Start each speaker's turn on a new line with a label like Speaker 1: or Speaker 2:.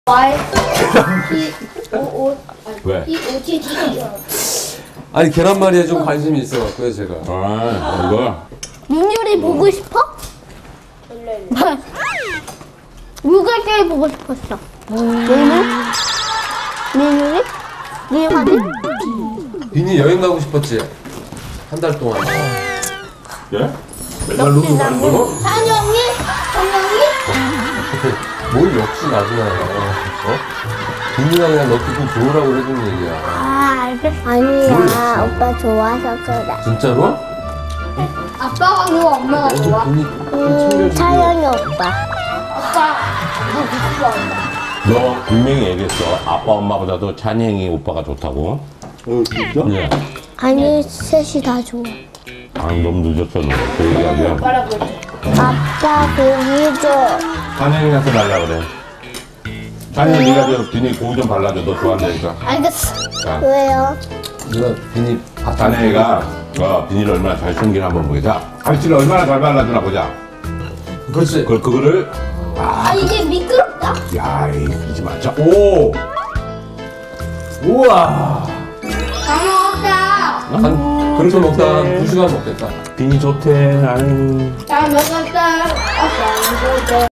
Speaker 1: Y P O O
Speaker 2: 왜?
Speaker 1: P O T T.
Speaker 3: 아니 계란말이에 좀 관심이 있어갖고요 제가.
Speaker 2: 아, 이거?
Speaker 4: 민율이 보고 싶어? 누가 제일 보고 싶었어? 민율? 민율이? 민율이?
Speaker 3: 빈이 여행 가고 싶었지? 한 달 동안.
Speaker 2: 예? 맨날 누구 가는 거고?
Speaker 1: 찬영이? 찬영이?
Speaker 3: 뭘 역시 나구나요. 어? 빈이가 그냥 너 기분 좋으라고 해준 얘기야.
Speaker 4: 아, 알겠어.
Speaker 3: 모르겠어.
Speaker 4: 오빠 좋아서 그래.
Speaker 3: 진짜로?
Speaker 1: 아빠가 좋아, 엄마가 좋아?
Speaker 3: 빈이 좀 챙겨주고.
Speaker 4: 차영이 오빠.
Speaker 1: 아빠 누구 좋아한다?
Speaker 2: 너 분명히 얘기했어. 아빠, 엄마보다도 찬영이 오빠가 좋다고.
Speaker 3: 진짜?
Speaker 2: 예.
Speaker 4: 아니, 셋이 다 좋아.
Speaker 2: 아, 너무 늦었어, 너. 그 얘기하기야.
Speaker 1: 뭐라고 했지?
Speaker 4: 아빠 고기 줘.
Speaker 2: 찬영이한테 달라 그래. 찬영이 네가 저 비니 고기 좀 발라줘. 너 좋아한다니까.
Speaker 1: 알겠어.
Speaker 2: 자,
Speaker 4: 왜요?
Speaker 3: 누나 빈이 밥
Speaker 2: 찬영이가 비니를 얼마나 잘 숨기나 한번 보자. 갈치를 얼마나 잘 발라주나 보자.
Speaker 3: 그렇지.
Speaker 2: 그거를
Speaker 1: 아, 이게 미끄럽다.
Speaker 2: 야, 이지 마자. 오!
Speaker 3: 우와.
Speaker 1: 다 먹었다.
Speaker 3: 한 그렇게 먹다 한 2시간 먹겠다.
Speaker 2: 비니 좋대. 아유.
Speaker 1: 다 먹었다. 아빠 안 먹었다.